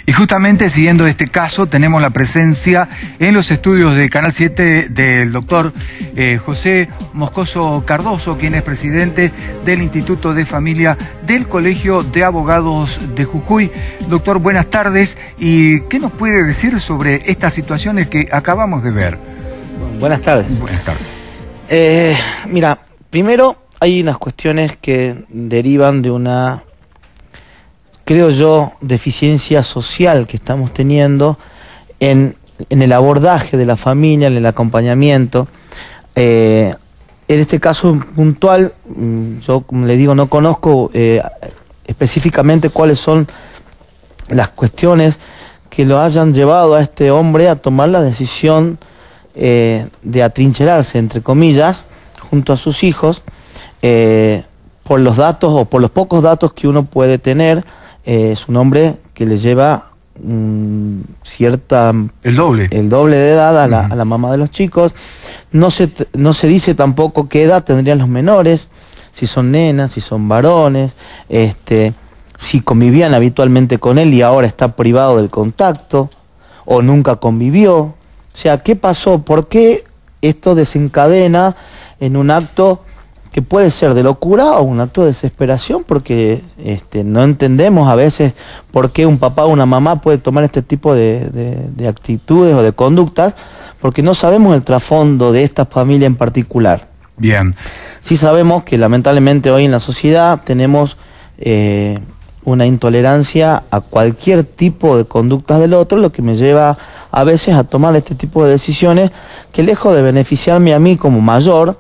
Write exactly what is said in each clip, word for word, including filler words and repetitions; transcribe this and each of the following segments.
Y justamente siguiendo este caso tenemos la presencia en los estudios de Canal siete del doctor eh, José Moscoso Cardoso, quien es presidente del Instituto de Familia del Colegio de Abogados de Jujuy. Doctor, buenas tardes. ¿Y qué nos puede decir sobre estas situaciones que acabamos de ver? Buenas tardes. Buenas tardes. Eh, mira, primero hay unas cuestiones que derivan de una, creo yo, deficiencia social que estamos teniendo en, en el abordaje de la familia, en el acompañamiento. Eh, en este caso puntual, yo como le digo, no conozco eh, específicamente cuáles son las cuestiones que lo hayan llevado a este hombre a tomar la decisión eh, de atrincherarse, entre comillas, junto a sus hijos, eh, por los datos o por los pocos datos que uno puede tener. Eh, es un hombre que le lleva um, cierta... El doble. El doble de edad a la, Uh-huh. a la mamá de los chicos. No se, no se dice tampoco qué edad tendrían los menores, si son nenas, si son varones, este, si convivían habitualmente con él y ahora está privado del contacto, o nunca convivió. O sea, ¿qué pasó? ¿Por qué esto desencadena en un acto que puede ser de locura o un acto de desesperación? Porque este, no entendemos a veces por qué un papá o una mamá puede tomar este tipo de, de, de actitudes o de conductas, porque no sabemos el trasfondo de esta familia en particular. Bien. Sí sabemos que lamentablemente hoy en la sociedad tenemos eh, una intolerancia a cualquier tipo de conductas del otro, lo que me lleva a veces a tomar este tipo de decisiones que, lejos de beneficiarme a mí como mayor,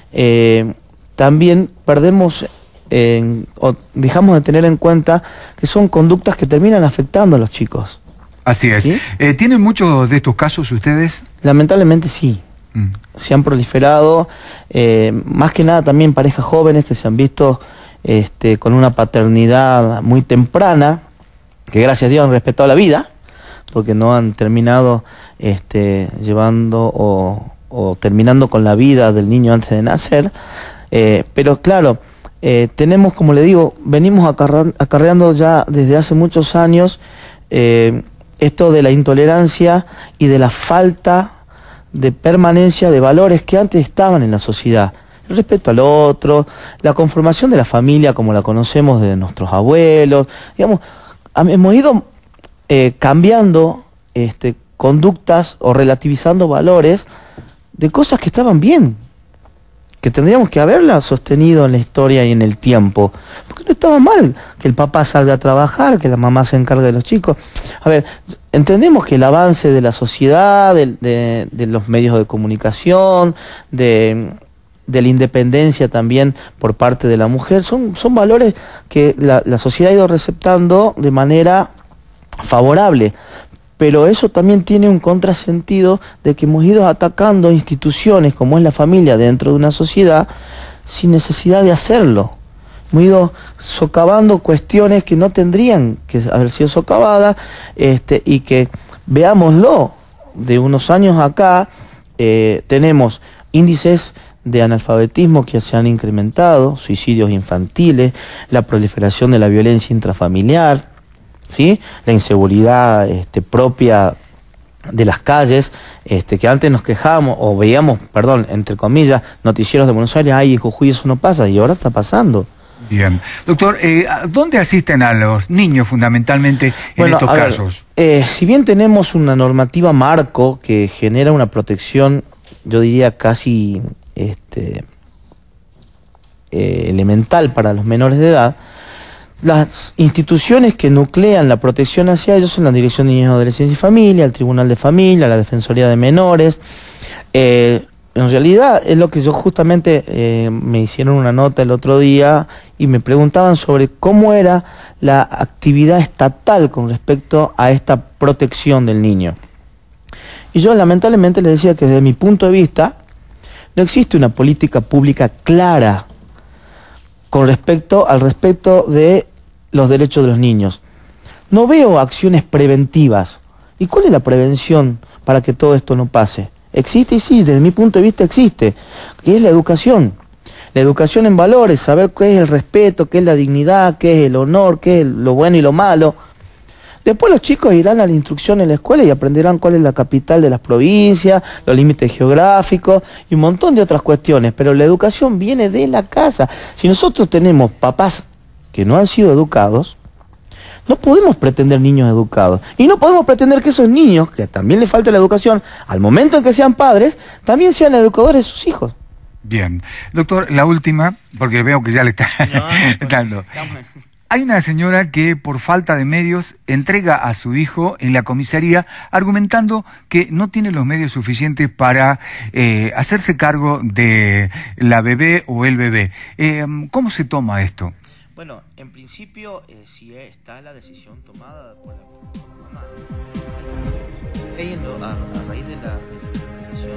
eh, también perdemos eh, o dejamos de tener en cuenta que son conductas que terminan afectando a los chicos. Así es. ¿Sí? Eh, ¿Tienen muchos de estos casos ustedes? Lamentablemente sí. Mm. Se han proliferado, eh, más que nada también parejas jóvenes que se han visto este, con una paternidad muy temprana, que gracias a Dios han respetado la vida, porque no han terminado este, llevando o, o terminando con la vida del niño antes de nacer. Eh, pero claro, eh, tenemos, como le digo, venimos acarre acarreando ya desde hace muchos años eh, esto de la intolerancia y de la falta de permanencia de valores que antes estaban en la sociedad. El respeto al otro, la conformación de la familia como la conocemos de nuestros abuelos. Digamos, hemos ido eh, cambiando este, conductas o relativizando valores de cosas que estaban bien, que tendríamos que haberlas sostenido en la historia y en el tiempo. Porque no estaba mal que el papá salga a trabajar, que la mamá se encargue de los chicos. A ver, entendemos que el avance de la sociedad, de, de, de los medios de comunicación, de, de la independencia también por parte de la mujer, son, son valores que la, la sociedad ha ido receptando de manera favorable. Pero eso también tiene un contrasentido de que hemos ido atacando instituciones como es la familia dentro de una sociedad sin necesidad de hacerlo. Hemos ido socavando cuestiones que no tendrían que haber sido socavadas, este, y que, veámoslo, de unos años acá eh, tenemos índices de analfabetismo que se han incrementado, suicidios infantiles, la proliferación de la violencia intrafamiliar, ¿sí? La inseguridad este, propia de las calles, este, que antes nos quejábamos o veíamos, perdón, entre comillas, noticieros de Buenos Aires, ay, en Jujuy eso no pasa, y ahora está pasando. Bien. Doctor, eh, ¿dónde asisten a los niños fundamentalmente en bueno, estos a ver, casos? Eh, si bien tenemos una normativa marco que genera una protección, yo diría casi este, eh, elemental para los menores de edad, las instituciones que nuclean la protección hacia ellos son la Dirección de Niñez, Adolescencia y Familia, el Tribunal de Familia, la Defensoría de Menores. Eh, en realidad es lo que yo justamente eh, me hicieron una nota el otro día y me preguntaban sobre cómo era la actividad estatal con respecto a esta protección del niño. Y yo lamentablemente les decía que desde mi punto de vista no existe una política pública clara con respecto al respeto de los derechos de los niños. No veo acciones preventivas. ¿Y cuál es la prevención para que todo esto no pase? Existe y sí, desde mi punto de vista existe, que es la educación. La educación en valores, saber qué es el respeto, qué es la dignidad, qué es el honor, qué es lo bueno y lo malo. Después los chicos irán a la instrucción en la escuela y aprenderán cuál es la capital de las provincias, los límites geográficos y un montón de otras cuestiones. Pero la educación viene de la casa. Si nosotros tenemos papás que no han sido educados, no podemos pretender niños educados. Y no podemos pretender que esos niños, que también les falta la educación, al momento en que sean padres, también sean educadores de sus hijos. Bien. Doctor, la última, porque veo que ya le está no, dando. Hay una señora que por falta de medios entrega a su hijo en la comisaría argumentando que no tiene los medios suficientes para eh, hacerse cargo de la bebé o el bebé. Eh, ¿Cómo se toma esto? Bueno, en principio, eh, si está la decisión tomada por la mamá, a, a raíz de la decisión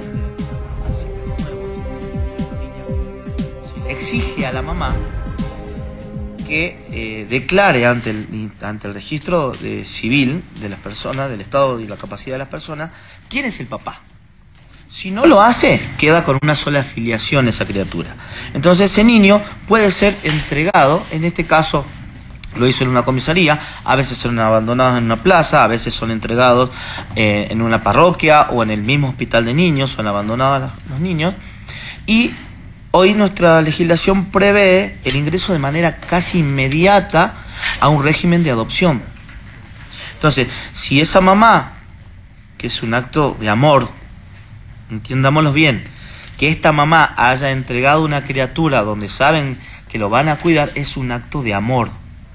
de, se le exige a la mamá que eh, declare ante el, ante el registro de civil de las personas, del estado y la capacidad de las personas, quién es el papá. Si no lo hace, queda con una sola afiliación esa criatura. Entonces ese niño puede ser entregado, en este caso lo hizo en una comisaría, a veces son abandonados en una plaza, a veces son entregados eh, en una parroquia o en el mismo hospital de niños, son abandonados los niños. Y hoy nuestra legislación prevé el ingreso de manera casi inmediata a un régimen de adopción. Entonces, si esa mamá, que es un acto de amor, entiendámoslo bien, que esta mamá haya entregado una criatura donde saben que lo van a cuidar, es un acto de amor,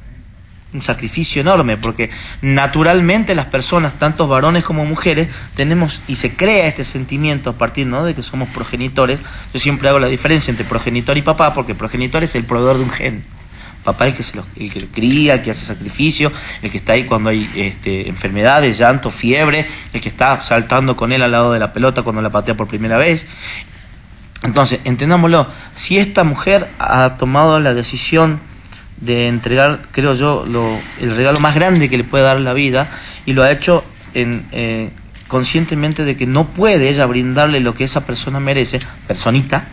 un sacrificio enorme, porque naturalmente las personas, tanto varones como mujeres, tenemos y se crea este sentimiento a partir, ¿no?, de que somos progenitores. Yo siempre hago la diferencia entre progenitor y papá, porque progenitor es el proveedor de un gen. Papá es el que, se lo, el que lo cría, el que hace sacrificio, el que está ahí cuando hay este, enfermedades, llanto, fiebre, el que está saltando con él al lado de la pelota cuando la patea por primera vez. Entonces, entendámoslo, si esta mujer ha tomado la decisión de entregar, creo yo, lo, el regalo más grande que le puede dar la vida, y lo ha hecho en, eh, conscientemente de que no puede ella brindarle lo que esa persona merece, personita,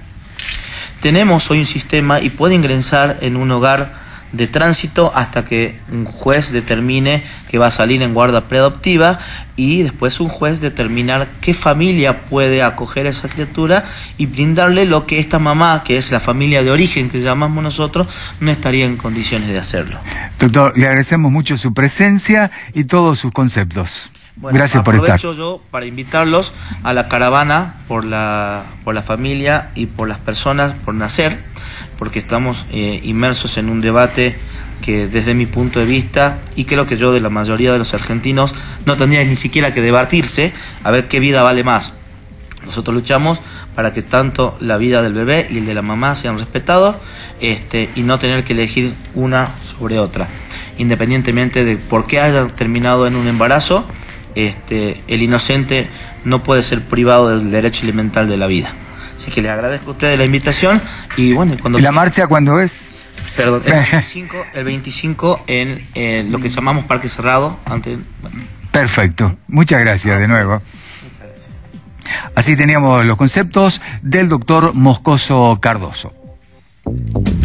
tenemos hoy un sistema y puede ingresar en un hogar de tránsito hasta que un juez determine que va a salir en guarda preadoptiva y después un juez determinar qué familia puede acoger a esa criatura y brindarle lo que esta mamá, que es la familia de origen que llamamos nosotros, no estaría en condiciones de hacerlo. Doctor, le agradecemos mucho su presencia y todos sus conceptos. Bueno, gracias por estar. Aprovecho yo para invitarlos a la caravana por la, por la familia y por las personas por nacer, porque estamos eh, inmersos en un debate que desde mi punto de vista, y creo que yo de la mayoría de los argentinos, no tendría ni siquiera que debatirse a ver qué vida vale más. Nosotros luchamos para que tanto la vida del bebé y el de la mamá sean respetados este, y no tener que elegir una sobre otra. Independientemente de por qué hayan terminado en un embarazo, Este, el inocente no puede ser privado del derecho elemental de la vida. Así que les agradezco a ustedes la invitación y bueno, cuando... ¿Y la marcha cuándo es? Perdón, el veinticinco, el veinticinco en eh, lo que llamamos Parque Cerrado. Antes, bueno. Perfecto, muchas gracias de nuevo. Muchas gracias. Así teníamos los conceptos del doctor Moscoso Cardoso.